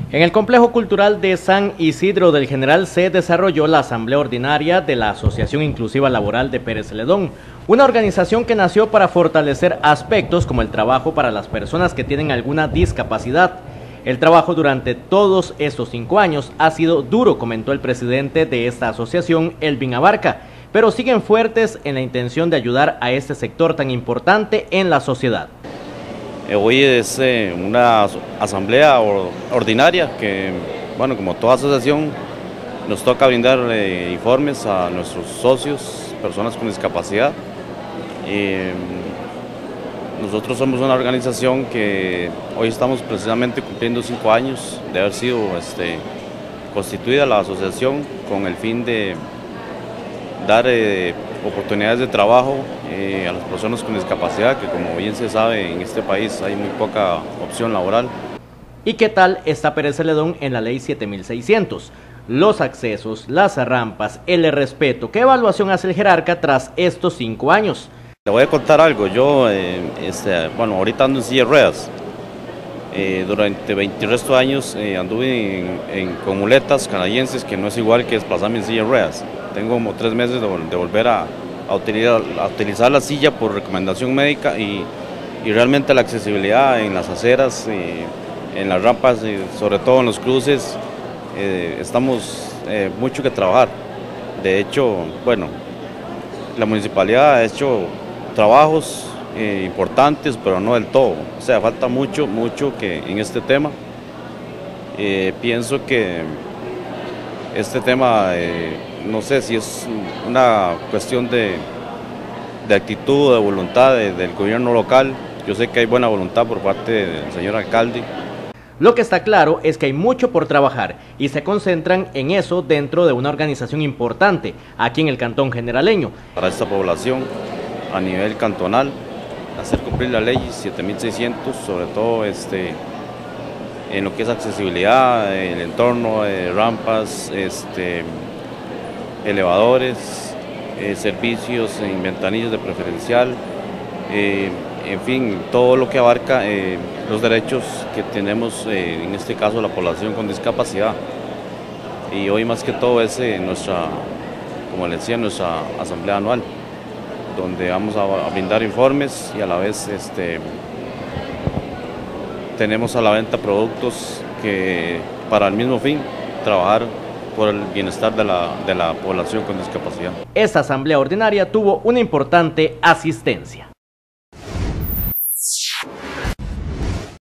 En el Complejo Cultural de San Isidro del General se desarrolló la Asamblea Ordinaria de la Asociación Inclusiva Laboral de Pérez Celedón, una organización que nació para fortalecer aspectos como el trabajo para las personas que tienen alguna discapacidad. El trabajo durante todos estos 5 años ha sido duro, comentó el presidente de esta asociación, Elvin Abarca, pero siguen fuertes en la intención de ayudar a este sector tan importante en la sociedad. Hoy es una asamblea ordinaria que, bueno, como toda asociación, nos toca brindar informes a nuestros socios, personas con discapacidad. Nosotros somos una organización que hoy estamos precisamente cumpliendo 5 años de haber sido constituida la asociación con el fin de dar oportunidades de trabajo a las personas con discapacidad, que como bien se sabe en este país hay muy poca opción laboral. ¿Y qué tal está Pérez Celedón en la ley 7600? Los accesos, las rampas, el respeto. ¿Qué evaluación hace el jerarca tras estos 5 años? Te voy a contar algo. Yo, bueno, ahorita ando en silla de ruedas. Durante 20 restos de años anduve con muletas canadienses, que no es igual que desplazarme en silla de ruedas. Tengo como 3 meses de volver a utilizar la silla por recomendación médica y realmente la accesibilidad en las aceras, en las rampas, sobre todo en los cruces, estamos mucho que trabajar. De hecho, bueno, la municipalidad ha hecho trabajos importantes, pero no del todo. O sea, falta mucho que en este tema. Pienso que este tema, no sé si es una cuestión de actitud, de voluntad del gobierno local. Yo sé que hay buena voluntad por parte del señor alcalde. Lo que está claro es que hay mucho por trabajar y se concentran en eso dentro de una organización importante aquí en el cantón generaleño. Para esta población a nivel cantonal, hacer cumplir la ley 7600, sobre todo en lo que es accesibilidad, el entorno, rampas, elevadores, servicios en ventanillas de preferencial, en fin, todo lo que abarca los derechos que tenemos, en este caso la población con discapacidad. Y hoy más que todo es como les decía, nuestra asamblea anual, donde vamos a brindar informes y a la vez tenemos a la venta productos que para el mismo fin, trabajar por el bienestar de la población con discapacidad. Esta asamblea ordinaria tuvo una importante asistencia.